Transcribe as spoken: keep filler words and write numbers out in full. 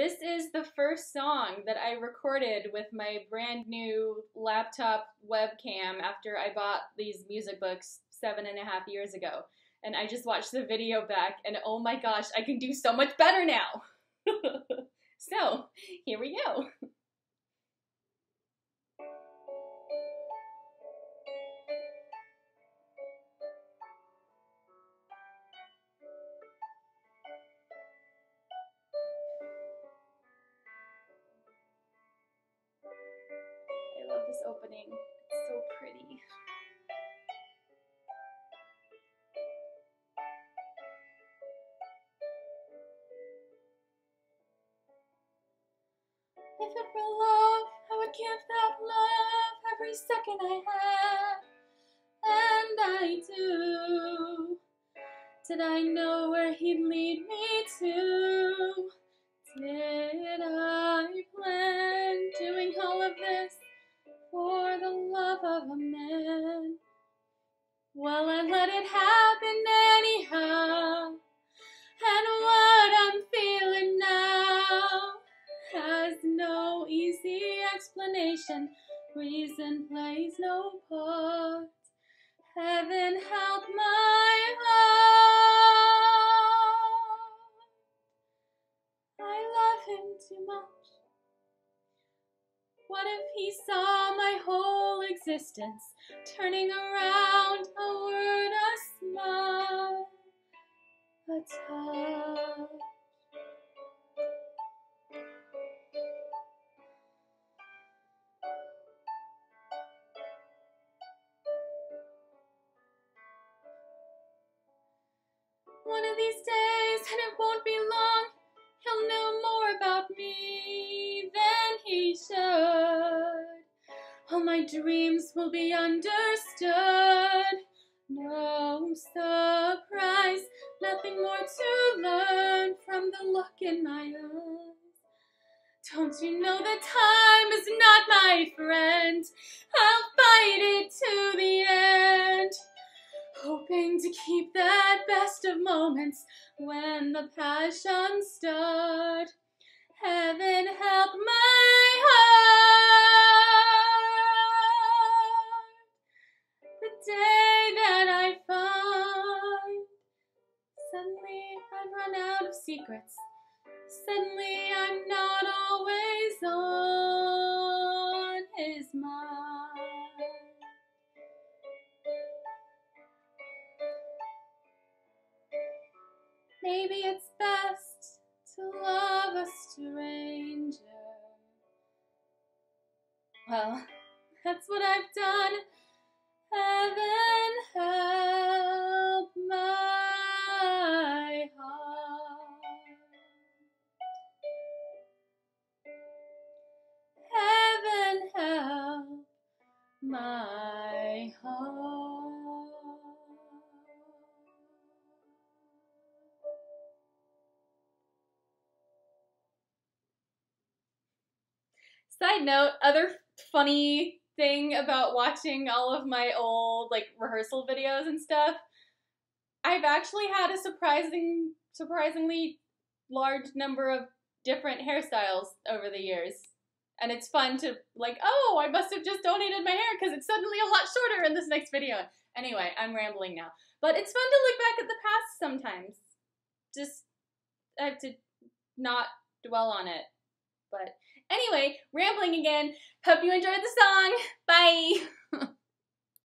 This is the first song that I recorded with my brand new laptop webcam after I bought these music books seven and a half years ago. And I just watched the video back and oh my gosh, I can do so much better now. So, here we go. I love this opening. It's so pretty. If it were love, I would give that love every second I had. And I do. Did I know where he'd lead me to? Did I plan doing all of this for the love of a man? Well, I let it happen anyhow. And what I'm feeling now has no easy explanation. Reason plays no part. Heaven help my heart. I love him too much. What if he saw my whole existence turning around, a word, a smile, a touch? One of these days, and it won't be long, he'll know more about me than he should. All my dreams will be understood. No surprise, nothing more to learn from the look in my eyes. Don't you know that time is not my friend? I'll fight it to the end, hoping to keep that best of moments when the passions start. Heaven help my heart. The day that I find suddenly I've run out of secrets. Suddenly I'm not always on his mind. Maybe it's best to love a stranger. Well, that's what I've done. Heaven help my heart. Heaven help my heart. Side note, other funny thing about watching all of my old like rehearsal videos and stuff, I've actually had a surprising, surprisingly large number of different hairstyles over the years. And it's fun to like, oh, I must have just donated my hair because it's suddenly a lot shorter in this next video. Anyway, I'm rambling now. But it's fun to look back at the past sometimes. Just, I have to not dwell on it. But anyway, rambling again. Hope you enjoyed the song. Bye!